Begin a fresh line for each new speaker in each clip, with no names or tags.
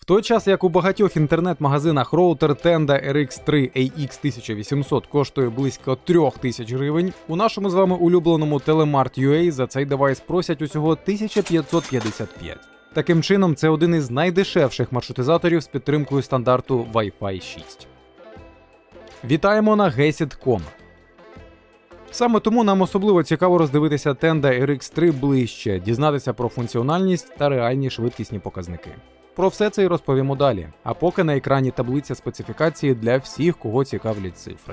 той час, як у багатьох інтернет-магазинах роутер Tenda RX3 AX1800 коштує близько 3000 гривень, у нашому з вами улюбленому Telemart.ua за цей девайс просять усього 1555. Таким чином, це один із найдешевших маршрутизаторів з підтримкою стандарту Wi-Fi 6. Вітаємо на Gesit.com. Саме тому нам особливо цікаво роздивитися Tenda RX3 ближче, дізнатися про функціональність та реальні швидкісні показники. Про все це й розповімо далі, а поки на екрані таблиця специфікації для всіх, кого цікавлять цифри.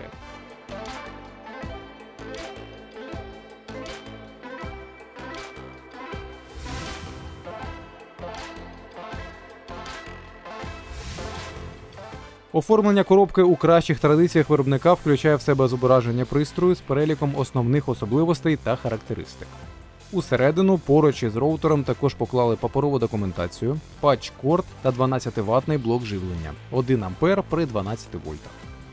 Оформлення коробки у кращих традиціях виробника включає в себе зображення пристрою з переліком основних особливостей та характеристик. Усередину поруч із роутером також поклали паперову документацію, патч-корд та 12-ваттний блок живлення, 1 А при 12 вольтах.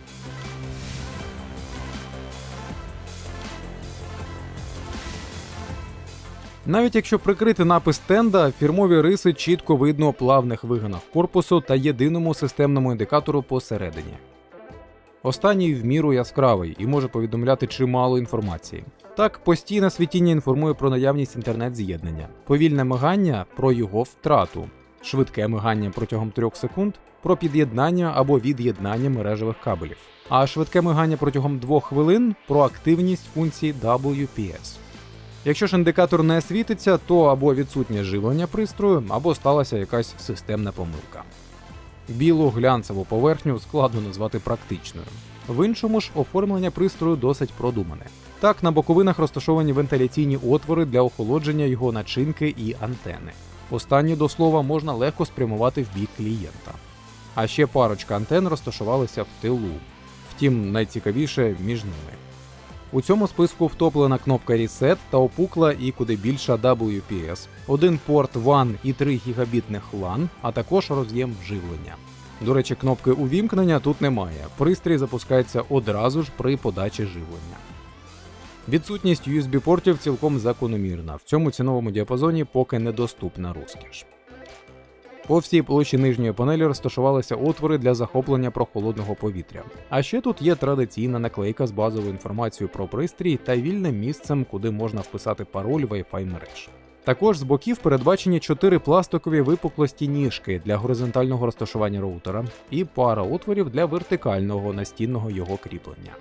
Навіть якщо прикрити напис Tenda, фірмові риси чітко видно у плавних вигинах корпусу та єдиному системному індикатору посередині. Останній в міру яскравий і може повідомляти чимало інформації. Так, постійне світіння інформує про наявність інтернет-з'єднання, повільне мигання – про його втрату, швидке мигання протягом 3 секунд – про під'єднання або від'єднання мережевих кабелів, а швидке мигання протягом 2 хвилин – про активність функції WPS. Якщо ж індикатор не світиться, то або відсутнє живлення пристрою, або сталася якась системна помилка. Білу глянцеву поверхню складно назвати практичною. В іншому ж оформлення пристрою досить продумане. Так, на боковинах розташовані вентиляційні отвори для охолодження його начинки і антени. Останні, до слова, можна легко спрямувати в бік клієнта. А ще парочка антен розташувалися в тилу. Втім, найцікавіше між ними. У цьому списку втоплена кнопка Reset та опукла і куди більша WPS, один порт WAN і 3 гігабітних LAN, а також роз'єм живлення. До речі, кнопки увімкнення тут немає, пристрій запускається одразу ж при подачі живлення. Відсутність USB-портів цілком закономірна, в цьому ціновому діапазоні поки недоступна розкіш. По всій площі нижньої панелі розташувалися отвори для захоплення прохолодного повітря. А ще тут є традиційна наклейка з базовою інформацією про пристрій та вільним місцем, куди можна вписати пароль Wi-Fi мереж. Також з боків передбачені 4 пластикові випуклості ніжки для горизонтального розташування роутера і пара отворів для вертикального настінного його кріплення.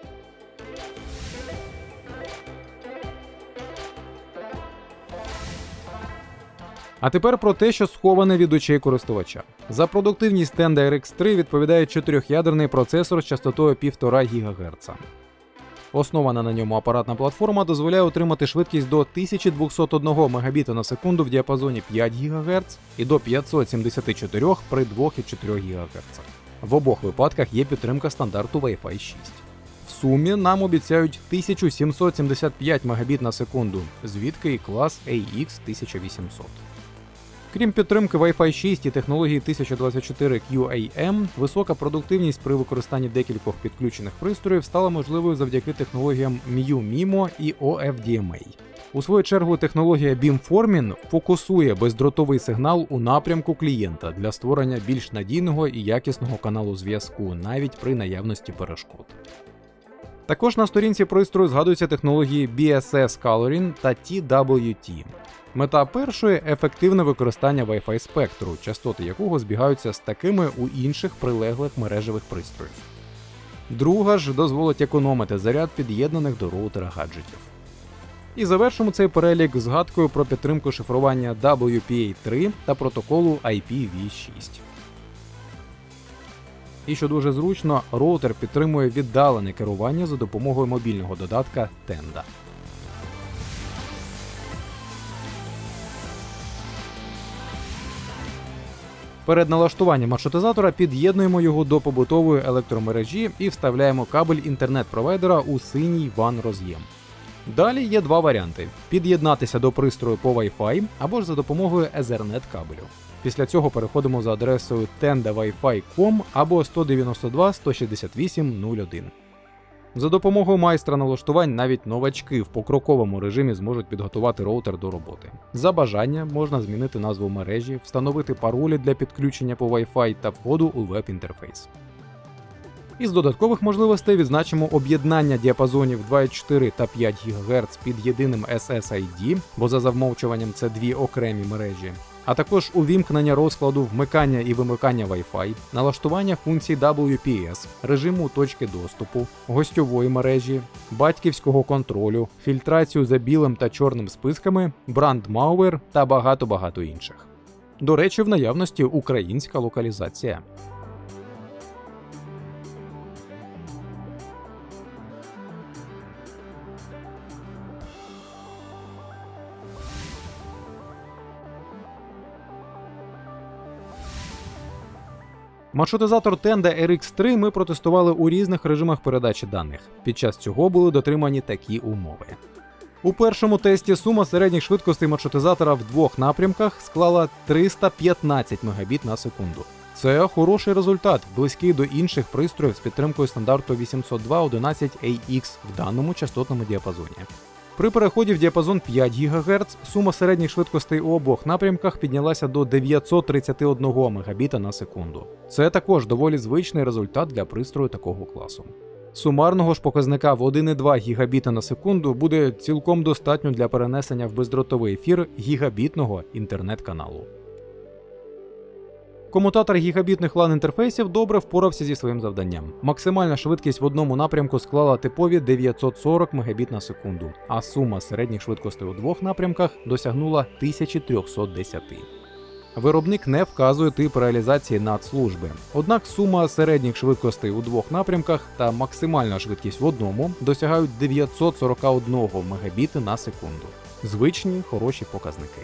А тепер про те, що сховане від очей користувача. За продуктивність Tenda RX3 відповідає 4-ядерний процесор з частотою 1,5 ГГц. Основана на ньому апаратна платформа дозволяє отримати швидкість до 1201 Мбіт на секунду в діапазоні 5 ГГц і до 574 при 2,4 ГГц. В обох випадках є підтримка стандарту Wi-Fi 6. В сумі нам обіцяють 1775 Мбіт на секунду, звідки і клас AX1800. Крім підтримки Wi-Fi 6 і технології 1024 QAM, висока продуктивність при використанні декількох підключених пристроїв стала можливою завдяки технологіям MU-MIMO і OFDMA. У свою чергу технологія Beamforming фокусує бездротовий сигнал у напрямку клієнта для створення більш надійного і якісного каналу зв'язку, навіть при наявності перешкод. Також на сторінці пристрою згадуються технології BSS Coloring та TWT. Мета першої – ефективне використання Wi-Fi спектру, частоти якого збігаються з такими у інших прилеглих мережевих пристроїв. Друга ж дозволить економити заряд під'єднаних до роутера гаджетів. І завершимо цей перелік згадкою про підтримку шифрування WPA3 та протоколу IPv6. І що дуже зручно, роутер підтримує віддалене керування за допомогою мобільного додатка Tenda. Перед налаштуванням маршрутизатора під'єднуємо його до побутової електромережі і вставляємо кабель інтернет-провайдера у синій WAN-роз'єм. Далі є два варіанти – під'єднатися до пристрою по Wi-Fi або ж за допомогою Ethernet кабелю. Після цього переходимо за адресою tendawifi.com або 192.168.0.1. За допомогою майстра налаштувань навіть новачки в покроковому режимі зможуть підготувати роутер до роботи. За бажання можна змінити назву мережі, встановити паролі для підключення по Wi-Fi та входу у веб-інтерфейс. Із додаткових можливостей відзначимо об'єднання діапазонів 2,4 та 5 ГГц під єдиним SSID, бо за замовчуванням це дві окремі мережі, а також увімкнення розкладу вмикання і вимикання Wi-Fi, налаштування функцій WPS, режиму точки доступу, гостьової мережі, батьківського контролю, фільтрацію за білим та чорним списками, бранд-малвер та багато-багато інших. До речі, в наявності українська локалізація. Маршрутизатор Tenda RX3 ми протестували у різних режимах передачі даних. Під час цього були дотримані такі умови. У першому тесті сума середніх швидкостей маршрутизатора в двох напрямках склала 315 Мбіт на секунду. Це хороший результат, близький до інших пристроїв з підтримкою стандарту 802.11ax в даному частотному діапазоні. При переході в діапазон 5 ГГц сума середніх швидкостей у обох напрямках піднялася до 931 Мбіт на секунду. Це також доволі звичний результат для пристрою такого класу. Сумарного ж показника в 1,2 Гбіт на секунду буде цілком достатньо для перенесення в бездротовий ефір гігабітного інтернет-каналу. Комутатор гігабітних LAN-інтерфейсів добре впорався зі своїм завданням. Максимальна швидкість в одному напрямку склала типові 940 Мбіт на секунду, а сума середніх швидкостей у двох напрямках досягнула 1310. Виробник не вказує тип реалізації надслужби. Однак сума середніх швидкостей у двох напрямках та максимальна швидкість в одному досягають 941 Мбіт на секунду. Звичні, хороші показники.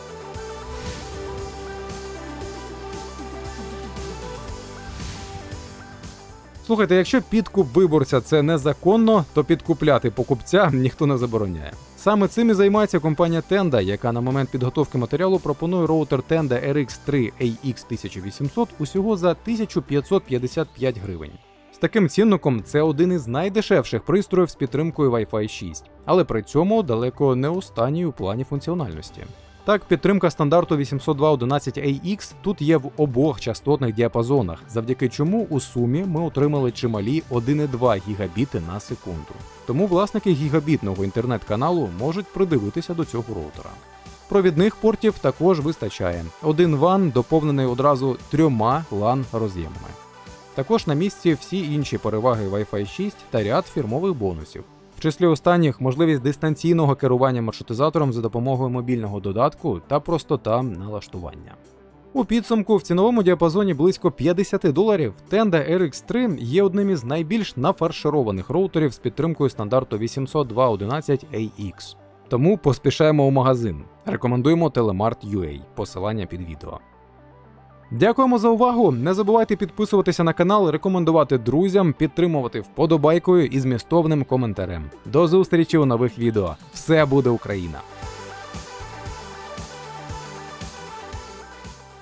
Слухайте, якщо підкуп виборця – це незаконно, то підкупляти покупця ніхто не забороняє. Саме цим і займається компанія Tenda, яка на момент підготовки матеріалу пропонує роутер Tenda RX3 AX1800 усього за 1555 гривень. З таким цінником це один із найдешевших пристроїв з підтримкою Wi-Fi 6, але при цьому далеко не останній у плані функціональності. Так, підтримка стандарту 802.11ax тут є в обох частотних діапазонах, завдяки чому у сумі ми отримали чималі 1,2 Гбіт на секунду. Тому власники гігабітного інтернет-каналу можуть придивитися до цього роутера. Провідних портів також вистачає. Один WAN доповнений одразу 3 LAN-роз'ємами. Також на місці всі інші переваги Wi-Fi 6 та ряд фірмових бонусів. В числі останніх можливість дистанційного керування маршрутизатором за допомогою мобільного додатку та простота налаштування. У підсумку в ціновому діапазоні близько $50 Tenda RX3 є одним із найбільш нафаршированих роутерів з підтримкою стандарту 802.11ax. Тому поспішаємо у магазин. Рекомендуємо Telemart.ua, посилання під відео. Дякуємо за увагу! Не забувайте підписуватися на канал, рекомендувати друзям, підтримувати вподобайкою і змістовним коментарем. До зустрічі у нових відео. Все буде Україна!